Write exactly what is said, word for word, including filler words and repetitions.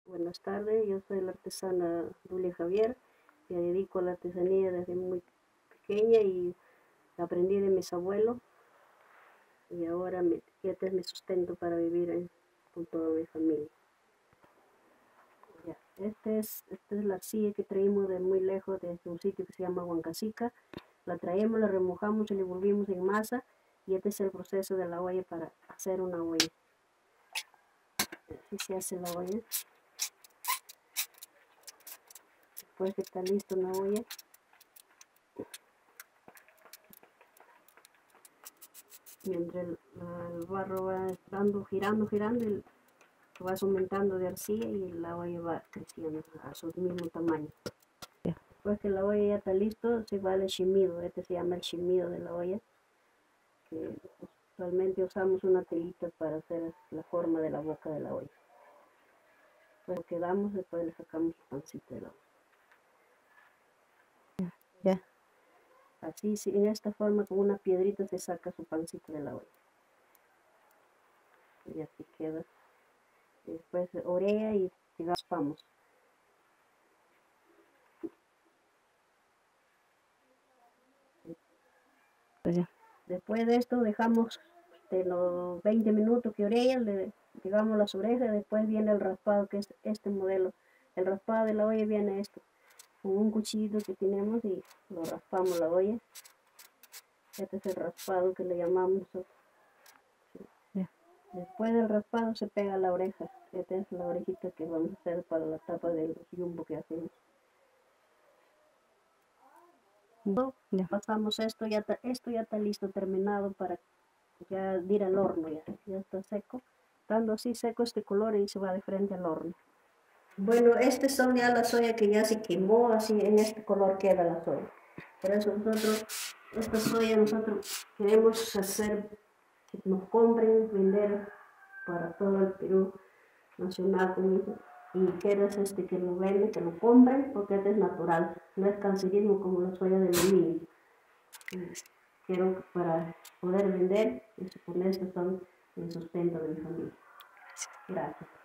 Buenas tardes, yo soy la artesana Dulia Javier. Me dedico a la artesanía desde muy pequeña y aprendí de mis abuelos. Y ahora me, este es mi sustento para vivir en, con toda mi familia. Ya, este es, esta es la arcilla que traímos de muy lejos, desde un sitio que se llama Huancazica. La traemos, la remojamos y la volvimos en masa. Y este es el proceso de la olla para hacer una olla. Así se hace la olla. Después que está listo la olla, mientras el, el barro va dando, girando, girando, y vas aumentando de arcilla y la olla va creciendo a su mismo tamaño. Después que la olla ya está listo, se va al shimido. Este se llama el shimido de la olla, que usualmente usamos una telita para hacer la forma de la boca de la olla. Pues quedamos, después le sacamos el pancito de la olla. Ya. Así, en esta forma, con una piedrita se saca su pancito de la olla. Y así queda. Después orea y raspamos. Pues ya. Después de esto dejamos de los veinte minutos que orea, le digamos las orejas. Después viene el raspado, que es este modelo. El raspado de la olla viene esto, con un cuchillo que tenemos y lo raspamos la olla. Este es el raspado que le llamamos. Ya. Después del raspado se pega la oreja. Esta es la orejita que vamos a hacer para la tapa del jumbo que hacemos. Ya. Pasamos esto, ya está, esto ya está listo, terminado para ya ir al horno, ya, ya está seco. Estando así seco este color y se va de frente al horno. Bueno, estas son ya la soya que ya se quemó, así en este color queda la soya. Por eso nosotros, esta soya nosotros queremos hacer que nos compren, vender para todo el Perú nacional, como dice. Y quieres este, que lo venden, que lo compren, porque este es natural, no es cancerígeno como la soya de aluminio. Quiero para poder vender, y con esto son el sustento de mi familia. Gracias.